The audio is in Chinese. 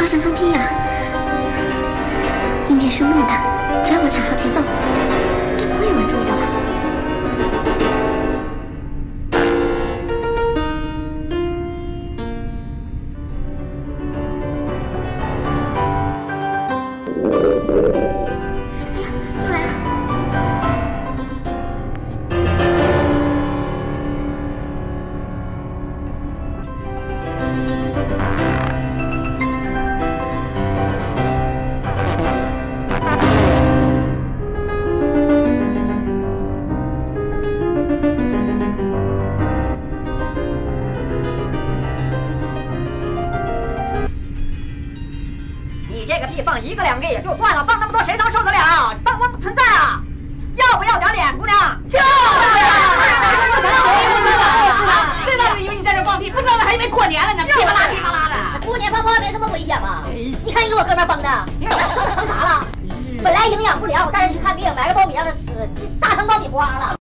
像放屁呀！音乐声那么大，只要我卡好节奏，应该不会有人注意到吧？ 你这个屁放1个2个也就算了，放那么多谁能受得了？当我不存在啊！要不要点脸，姑娘？就是啊！ 知道就以为你在这放屁，不知道还以为过年了呢，噼啪啦噼啪啦的。 过年放炮没这么危险吧？你看你给我哥们崩的，成啥了？本来营养不良，我带人去看病，买个苞米让他吃，炸成爆米花了。